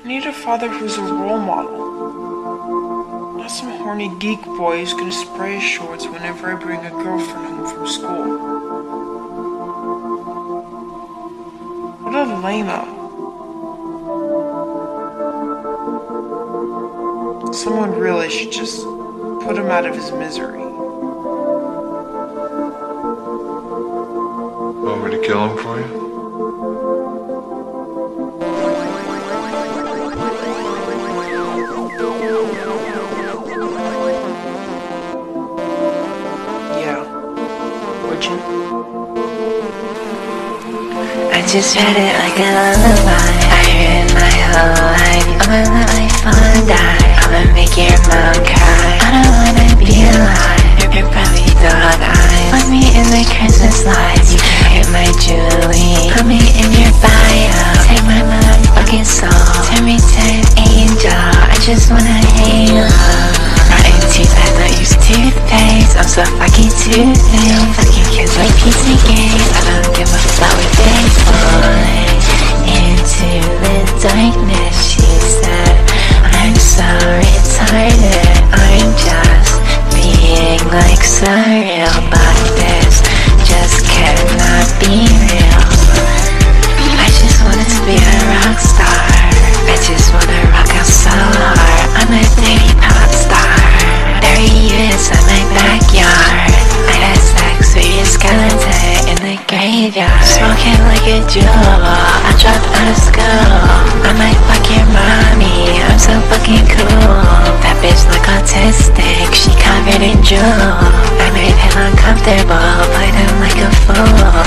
need a father who's a role model. Not some horny geek boy who's gonna spray his shorts whenever I bring a girlfriend home from school. What a lame-o. Someone really should just put him out of his misery. Want me to kill him for you? Yeah. Would you? I just read it like a lullaby. I heard it my whole life. I'ma let my phone die. I'ma make your mom cry. I don't wanna be alive. You're probably dog-eyed. Put me in the Christmas lights. You can hit my Julie. Put me in your bio. Take my motherfucking soul. Turn me to an angel. I just wanna hang low. Rotten teeth, I don't use toothpaste. I'm so fucking toothless. Fucking kids like pizza games. I don't give a fuck what they falling into the darkness. She said, I'm so retarded. I'm just being like surreal, but this just cannot be real. I just wanted to be a rock star. I just wanna rock out so hard. I'm a dirty pop star. 30 years in my backyard. I had sex with your skeleton in the graveyard. Smoking like a jewel. I dropped out of school. I might fuck your mommy. I'm so fucking cool. That bitch look autistic. She covered in drool. I made him uncomfortable. Played him like a fool.